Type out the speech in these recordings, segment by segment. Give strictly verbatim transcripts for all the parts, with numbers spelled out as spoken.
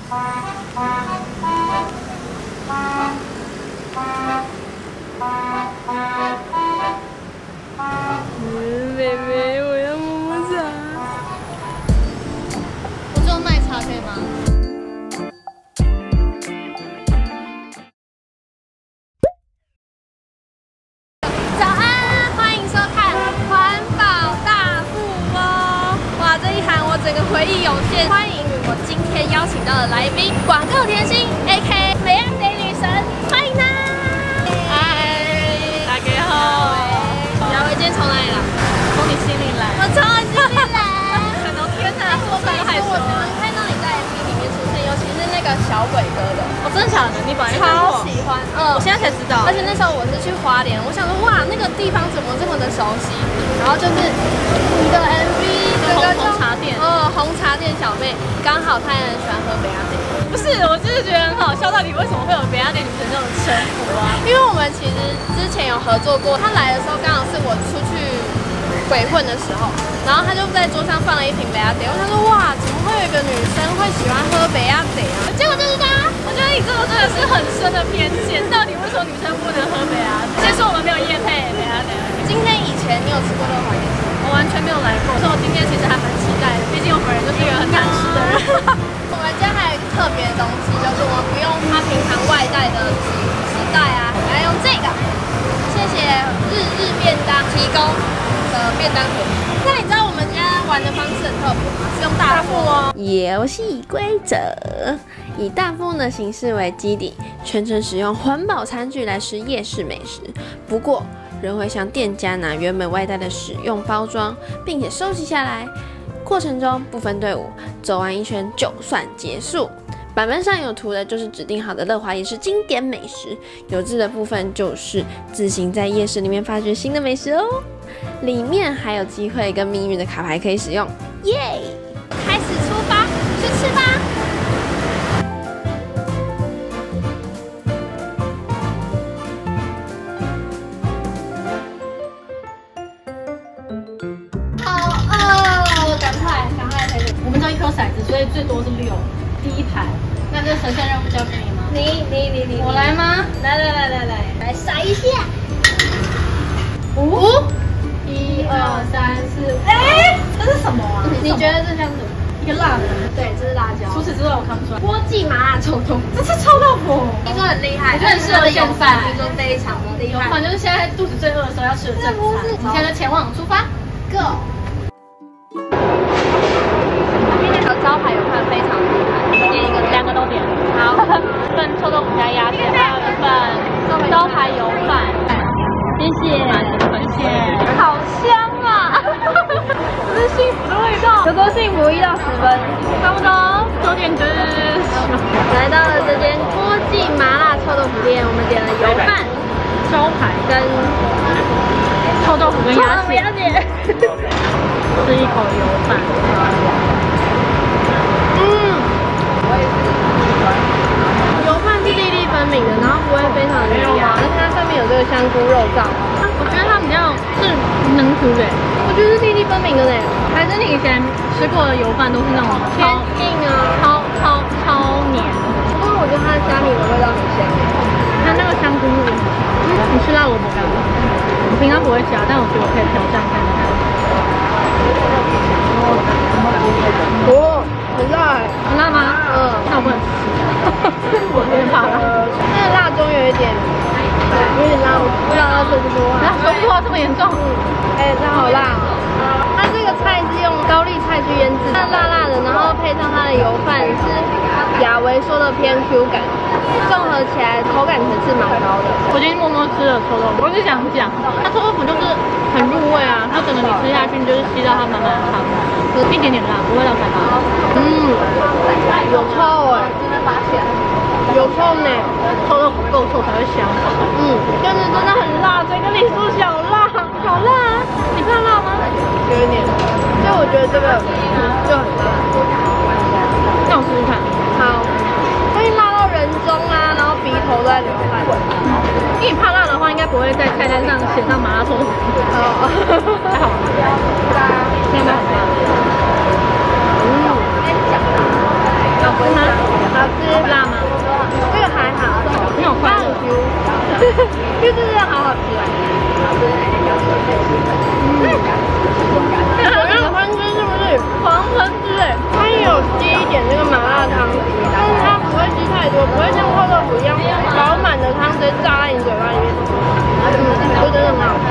嗯，妹妹，我要摸摸茶。 我只有奶茶可以吗？早安，欢迎收看环保大富翁。哇，这一喊我整个回忆涌现。欢迎我今天邀请到的来宾，广告甜心 A K 美安美女神，欢迎她。嗨，大家好。姚薇今天从哪里来？从你心里来。我从我心里来。很多天哪，我跟你说，我常常看到你在 M V 里面出现，尤其是那个小鬼哥的。我真的假的？你本来超喜欢，嗯，我现在才知道。而且那时候我是去花莲，我想说哇，那个地方怎么这么的熟悉？然后就是你的 M V 那个红茶店，哦，红茶店小妹，刚好她也很喜欢喝北亚店。不是，我就是觉得很好笑，到底为什么会有北亚店女神这种称呼啊？因为我们其实之前有合作过，她来的时候刚好是我出去鬼混的时候，然后她就在桌上放了一瓶北亚店，我想说哇，怎么会有一个女生会喜欢喝北亚店啊？结果就是她。我觉得你这个真的是很深的偏见，到底为什么女生不能喝北亚？先说我们没有业配北亚店。今天以前你有吃过乐华夜市？我完全没有来过，所以我今天其实还蛮期待的，毕竟我本人就是一个很难吃的人。我们家还有一个特别的东西，就是我们不用它平常外带的纸纸袋啊，我们要用这个。谢谢日日便当提供的便当盒。那你知道我们家玩的方式很特别吗？是用大富哦。 游戏规则：以大富翁的形式为基底，全程使用环保餐具来吃夜市美食。不过，仍会向店家拿原本外带的使用包装，并且收集下来。过程中不分队伍，走完一圈就算结束。版本上有图的就是指定好的乐华夜市经典美食，有字的部分就是自行在夜市里面发掘新的美食哦。里面还有机会跟命运的卡牌可以使用，耶！ 开始出发，去吃吧。好饿，赶快赶快开始。我们只有一颗骰子，所以最多是六。第一排，那这神圣任务交给你吗？你你你你，我来吗？来来来来来，来甩一下。五，一二三四，哎，这是什么啊？你觉得这像什么？一个辣的。对，这是辣椒。除此之外我看不出来。锅记麻辣臭豆腐，这是臭豆腐，听说很厉害，我觉得很适合现饭，听说非常的厉害。有饭就是现在肚子最饿的时候要吃的正餐。你现在前往出发 ，Go。招牌有饭非常厉害，点一个，两个都点。好，份臭豆腐加鸭血，还有一份招牌油饭。谢谢，谢谢。好香啊！这是幸福的味道。有多幸福？一到十分，差不多。九点九。来到了这间锅记麻辣臭豆腐店，我们点了油饭、招牌跟臭豆腐跟鸭血。吃一口油饭。嗯，油饭是粒粒分明的，然后不会非常的黏牙，而且它上面有这个香菇肉燥，我觉得它比较是能吃的，我觉得是粒粒分明的呢。还是你以前吃过的油饭都是那种偏硬啊，超超超黏。不过我觉得它的虾米的味道很香，它那个香菇，你吃辣萝卜干吗？我平常不会加，但我觉得我可以挑战看看。哦。很辣，很辣吗？嗯，那我不能吃，我有点怕辣。那个辣中有一点，对，有点辣，不知道要说不说话。说不出话这么严重？哎，它好辣哦！它这个菜是用高丽菜去腌制，它辣辣的，然后配上它的油饭是亚维说的偏 Q 感，综合起来口感层次蛮高的。我今天默默吃了臭豆腐，我是想讲，它臭豆腐就是很入味啊，它整个你吃下去，你就是吸到它满满的汤。一点点辣，不会到太辣。嗯，有臭哎、欸，有臭呢，臭豆腐够臭才会香。嗯，但是真的很辣，整个李叔小辣，好辣啊！你怕辣吗？有一点，所以我觉得这个就很辣。那我试试看。好，会辣到人中啊，然后鼻头都在流汗。因为你怕辣的话，应该不会在菜单上写上麻辣臭豆腐。哦，还好。现在很辣。嗯，好，不会吗？好， 因为这真的好好吃啊！嗯，我让欢吃是不是黄橙汁？哎，它也有接一点这个麻辣汤，但是它不会吸太多，不会像臭豆腐一样饱满的汤直接炸在你嘴巴里面。嗯，就真的很好吃。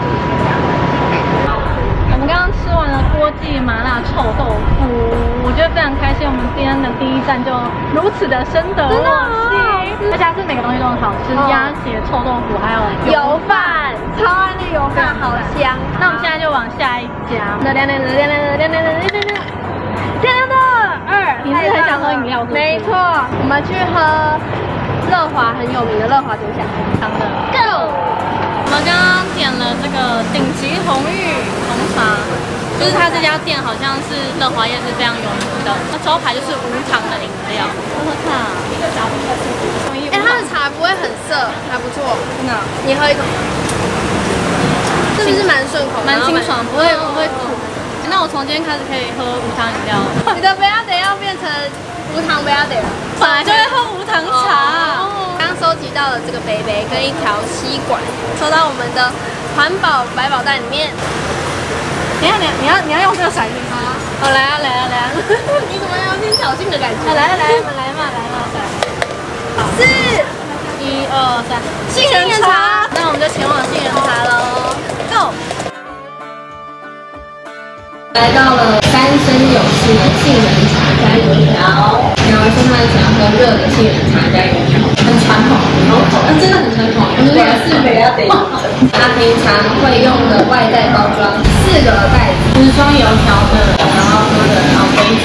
我们刚刚吃完了锅记麻辣臭豆腐，我觉得非常开心。我们今天的第一站就如此的深得我心，而且是每个东西都很好吃，鸭血、臭豆腐还有油饭，超爱那油饭，好香。 那我们现在就往下一家。 亮亮亮亮亮亮亮亮亮亮亮亮的二， 你是很想喝饮料是不是？ 没错，我们去喝乐华很有名的乐华酒享汤的 ，Go。 我们刚刚点了这个顶级红玉红茶，就是它这家店好像是乐华夜市非常有名的，它招牌就是无糖的饮料。喝喝看， 哎，它的茶不会很涩，还不错，真的。你喝一口，是不是蛮顺口， 蛮清爽，不会不会苦。那我从今天开始可以喝无糖饮料。 你的不要得要变成无糖不要得了， 本来就会喝无糖茶。 刚收集到了这个杯杯跟一条吸管，收到我们的环保百宝袋里面。 等一下，你你要你要用这个骰子吗？ 哦，来啊来啊来啊！你怎么有点挑衅的感觉？ 啊、来来来，我们来嘛来嘛来。 四， 一二三， 杏仁茶。 那我们就前往杏仁茶喽 ，Go！ 来到了三生有幸的杏仁茶加油条，然后说他很喜欢喝热的杏仁茶加油条，很传统，很口，嗯，真的很传统。我们也是没要得。他平常会用的外带包装，四个袋子，就是装油条的，然后喝的，然后杯子。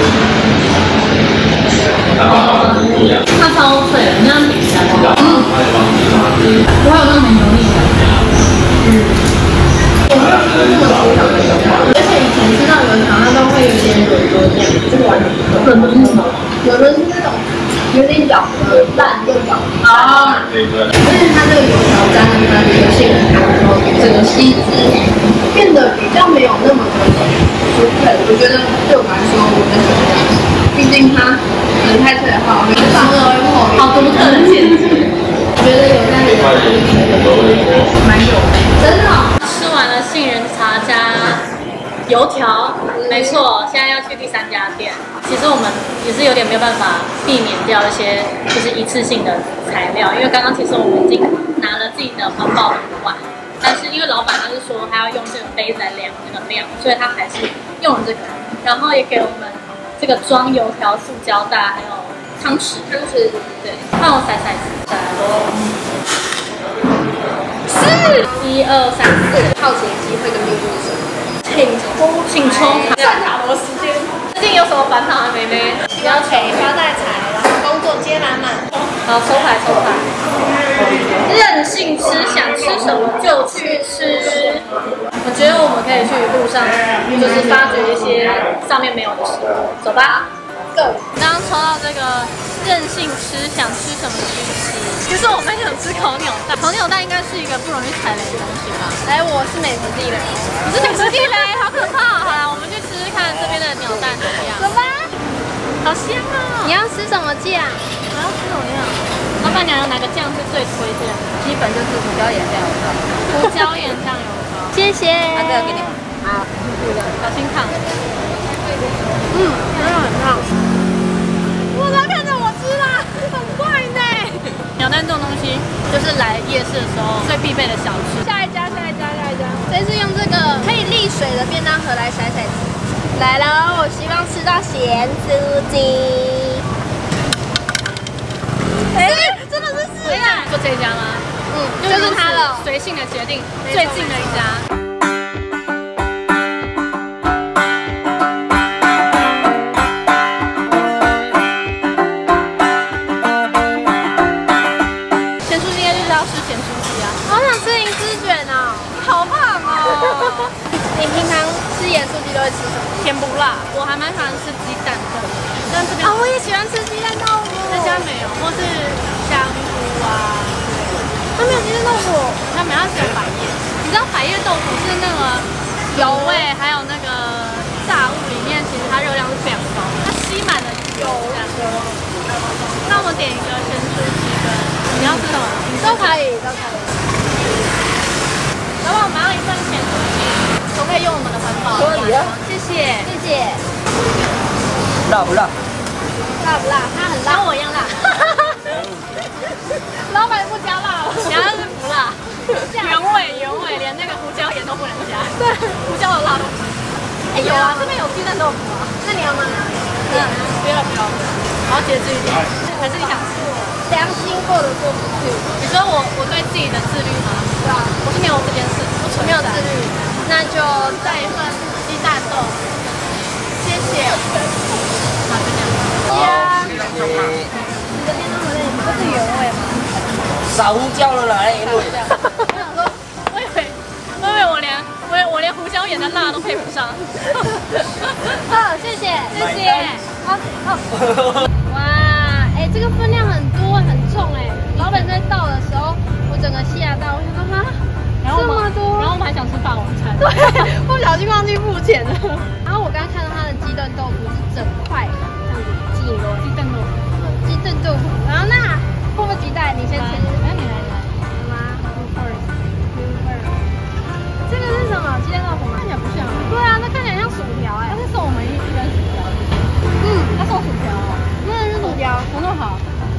它超脆的，你这样比起来，嗯，不会有那么油腻的。嗯。我没有吃过这么粗条的油条，而且以前吃到油条它都会有点软软这样，这个完全不会。软是什么？软软是那种有点咬的烂又咬的啊。而且它这个油条沾了它的这个杏仁糖之后，整个吸汁变得比较没有那么的酥脆。我觉得对我来说，我很喜欢这样，毕竟它可能太脆的话，会放热会破。好独特的见解。我觉得有那里的蛮有的，真的。 吃完了杏仁茶加油条，没错，现在要去第三家店。其实我们也是有点没有办法避免掉一些就是一次性的材料，因为刚刚其实我们已经拿了自己的环保碗，但是因为老板他是说他要用这个杯子来量那个量，所以他还是用了这个，然后也给我们这个装油条塑胶袋，还有汤匙，汤匙，对，帮我塞塞子，再来喽。四，一二三四， 好奇的机会跟秘密是什么？ 请抽，请抽卡。算塔罗时间。最近有什么烦恼啊，妹妹？ 不要钱，发大财，然后工作接满满。 好，抽牌抽牌。任性吃，想吃什么就去吃。我觉得我们可以去路上，就是发掘一些上面没有的食物。走吧。Go。刚刚抽到这个任性吃，想吃什么就去吃。其实我们想吃烤鸟蛋，烤鸟蛋应该是一个不容易踩雷的东西吧？ 哎，我是美食地雷， 你是美食地雷，好可怕！好啦，我们去吃吃看这边的鸟蛋怎么样？ 走吧， 好香啊！ 你要吃什么酱？ 我要吃什么酱？老板娘有哪个酱是最推荐的？ 基本就是胡椒盐酱油膏。 胡椒盐酱油膏。 谢谢。啊，这个给你。好， 小心烫。 嗯，真的很烫。我都看着我吃啦，很快呢。 鸟蛋这种东西，就是来夜市的时候最必备的小吃。 下一家，下一家，下一家。这次用这个可以沥水的便当盒来甩骰子。来了，我希望吃到咸酥鸡。哎，真的是四家。 就这一家吗？ 嗯，就是它了。 随性的决定，最近的一家。 你平常吃盐酥鸡都会吃什么？ 甜不辣，我还蛮喜欢吃鸡蛋豆腐，但这边啊，我也喜欢吃鸡蛋豆腐。 这家没有，或是香菇啊， 它没有鸡蛋豆腐， 它没有，它只有百叶。你知道百叶豆腐是那个油味，还有那个炸物里面，其实它热量是非常高的，它吸满了油。那我们点一个咸酥鸡跟你要吃什么？ 都可以，都谢谢谢。 辣不辣？ 辣不辣？它很辣，跟我一样辣。老板不加辣了，然后是不辣，原味原味，连那个胡椒盐都不能加。对，胡椒的辣都不行。哎，有啊，这边有鸡蛋豆腐啊。那你要吗？嗯，不要不要，我要节制一点。还是你想吃我良心过得过不去？你说我我对自己的自律吗？对啊，我是没有这件事，我纯没有自律。那就再一份鸡蛋豆腐，谢谢。好，就这样。谢谢。你的便当盒里不是原味吗？ 撒胡椒了啦，哎，对。 我想说，我以为，我以为我连我我连胡椒盐的辣都配不上。好，谢谢，谢谢。好，好。哇，哎，这个分量很多很重哎。老板在倒的时候，我整个吓到，我想说哈，这么多。然后我们还想吃霸王餐。对，不小心忘记付钱了。然后我刚刚看到他的鸡蛋豆腐是整块这样子鸡肉，鸡蛋豆腐，鸡蛋豆腐。然后那迫不及待，你先吃。哎，你来，你来。妈，二，二。这个是什么？鸡蛋豆腐吗？看起来不像。对啊，那看起来像薯条哎。他是送我们一一根薯条。嗯，他送薯条。真的是薯条，怎么那么好？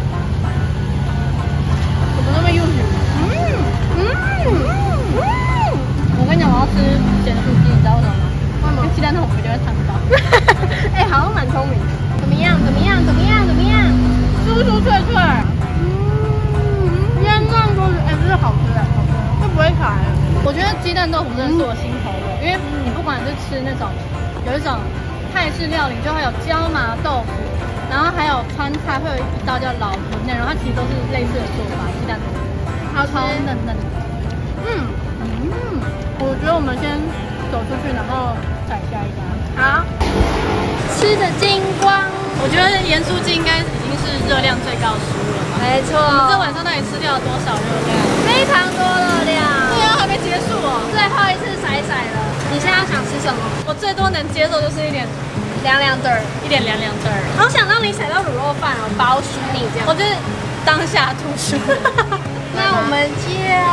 怎么那么优质？嗯嗯嗯。我跟你讲，我要吃咸酥鸡，你知道为什么吗？为什么？鸡蛋豆腐就会烫到。哎，好像蛮聪明。怎么样？怎么样？怎么样？怎么样？酥酥脆脆。嗯，腌烂都是，哎，这是好吃的，好吃，会不会卡？我觉得鸡蛋豆腐真的是我心头的，因为你不管是吃那种有一种泰式料理，就会有椒麻豆腐，然后还有川菜会有一道叫老婆内容，它其实都是类似的做法，鸡蛋豆腐，好超嫩嫩的。嗯嗯，我觉得我们先走出去，然后踩下一家。好，吃的精光。我觉得盐酥鸡应该已经是热量最高的食物了吧？没错。你这晚上到底吃掉了多少热量？非常多热量。对啊，还没结束哦。最后一次甩甩了。你现在要想吃什么？我最多能接受就是一点凉凉的，一点凉凉的。好想让你踩到卤肉饭哦，包输你这样。我就是当下吐出。那我们就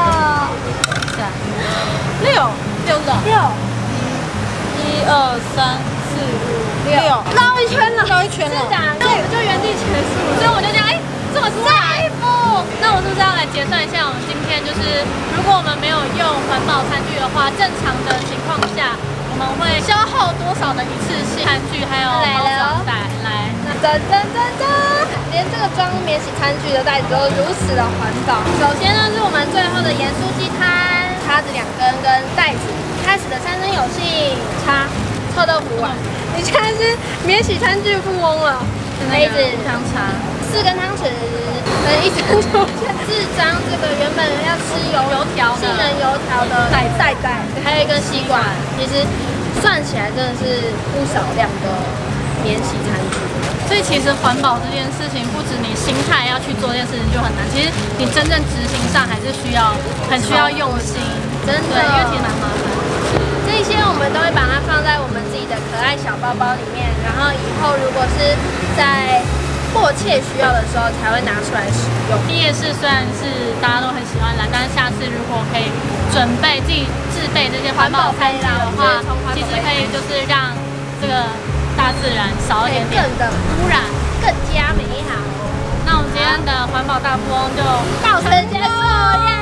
六六个六，一二三四五六，绕一圈了，绕一圈了。是的，那我们就原地结束。所以我就这样，哎，这么快。那我是不是要来结算一下？我们今天就是，如果我们没有用环保餐具的话，正常的情况下，我们会消耗多少的一次性餐具还有包装袋？来，噔噔噔噔，连这个装免洗餐具的袋子都如此的环保。首先呢，是我们最后的盐酥鸡摊，叉子两根跟袋子。开始的三声有戏，叉臭豆腐碗。你现在是免洗餐具富翁了。杯子、汤叉、四根汤匙，呃，一张就四张这个原本要吃油油条的杏仁油条的袋袋袋，还有一根吸管。其实算起来真的是不少量的免洗餐具。所以其实环保这件事情，不止你心态要去做这件事情就很难，其实你真正执行上还是需要很需要用心，真的，因为其实蛮麻烦。这些我们都会把它放在我们自己的可爱小包包里面，然后以后如果是在迫切需要的时候才会拿出来使用。夜市虽然是大家都很喜欢来，但是下次如果可以准备自己自备这些环保餐具的话，其实可以就是让这个大自然少一点点的污染，更加美好。那我们今天的环保大富翁就到此结束。